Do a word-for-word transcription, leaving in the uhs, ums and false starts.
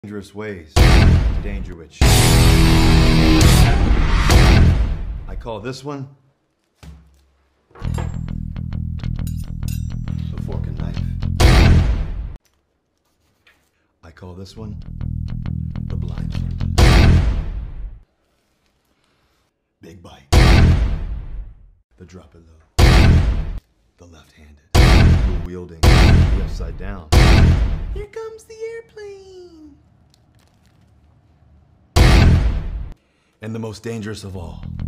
Dangerous ways to Dangerwich. I call this one the fork and knife. I call this one the blindfold. Big bite. The drop it low. The left-handed. Dual wielding. The upside down. Here comes the airplane. And the most dangerous of all,